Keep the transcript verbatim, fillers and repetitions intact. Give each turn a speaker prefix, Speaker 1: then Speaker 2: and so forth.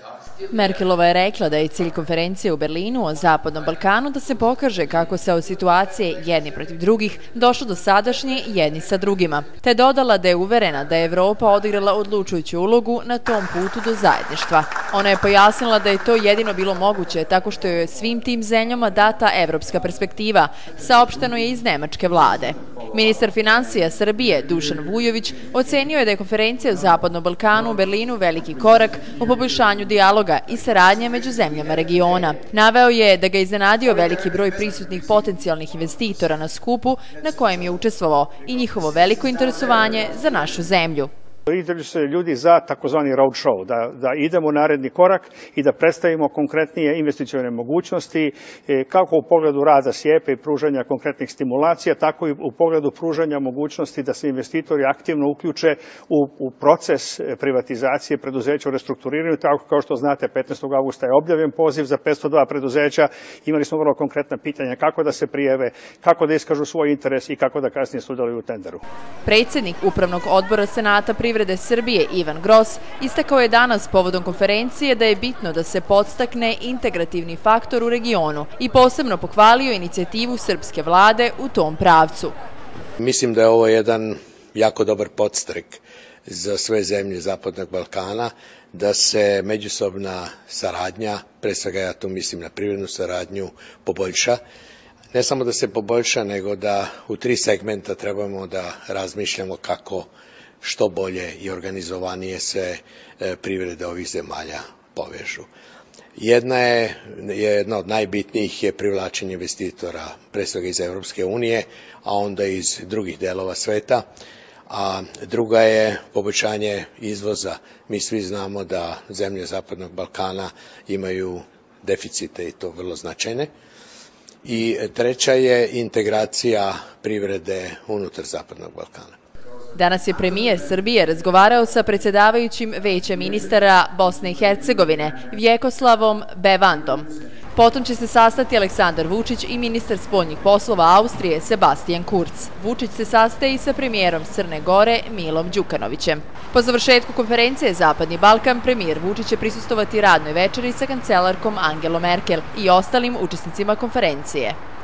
Speaker 1: Merkelova je rekla da je cilj konferencije u Berlinu o Zapadnom Balkanu da se pokaže kako se od situacije jedni protiv drugih došlo do sadašnje jedni sa drugima, te dodala da je uverena da je Evropa odigrala odlučujuću ulogu na tom putu do zajedništva. Ona je pojasnila da je to jedino bilo moguće tako što je svim tim zemljama data evropska perspektiva, saopšteno je iz nemačke vlade. Ministar finansija Srbije Dušan Vujović ocenio je da je konferencija o Zapadnom Balkanu u Berlinu veliki korak u poboljšanju dijaloga i saradnje među zemljama regiona. Naveo je da ga iznenadio veliki broj prisutnih potencijalnih investitora na skupu na kojem je učestvovao i njihovo veliko interesovanje za našu zemlju.
Speaker 2: Interesuju se ljudi za takozvani road show, da, da idemo u naredni korak i da predstavimo konkretnije investicione mogućnosti, kako u pogledu rada SIEPA i pružanja konkretnih stimulacija, tako i u pogledu pružanja mogućnosti da se investitori aktivno uključe u, u proces privatizacije preduzeća u restrukturiranju. Tako kao što znate, petnaestog avgusta je objavljen poziv za petsto dva preduzeća. Imali smo vrlo konkretna pitanja kako da se prijave, kako da iskažu svoj interes i kako da kasnije sudjeluju u tenderu.
Speaker 1: Predsjednik Upravnog odbora Senata privrede Srbije Ivan Gros istakao je danas povodom konferencije da je bitno da se podstakne integrativni faktor u regionu i posebno pohvalio inicijativu srpske vlade u tom pravcu.
Speaker 3: Mislim da je ovo jedan jako dobar podstrek za sve zemlje Zapadnog Balkana, da se međusobna saradnja, pre svega ja tu mislim na privrednu saradnju, poboljša. Ne samo da se poboljša, nego da u tri segmenta trebamo da razmišljamo kako što bolje i organizovanije se privrede ovih zemalja povežu. Jedna je, jedna od najbitnijih je privlačenje investitora, pre svega iz Evropske unije, a onda iz drugih delova sveta, a druga je poboljšanje izvoza. Mi svi znamo da zemlje Zapadnog Balkana imaju deficite i to vrlo značajne. I treća je integracija privrede unutar Zapadnog Balkana.
Speaker 1: Danas je premijer Srbije razgovarao sa predsjedavajućim Veća ministara Bosne i Hercegovine Vjekoslavom Bevandom. Potom će se sastati Aleksandar Vučić i ministar spoljnih poslova Austrije Sebastian Kurz. Vučić se sastaje i sa premijerom Crne Gore Milom Đukanovićem. Po završetku konferencije Zapadni Balkan, premijer Vučić će prisustvovati radnoj večeri sa kancelarkom Angelom Merkel i ostalim učesnicima konferencije.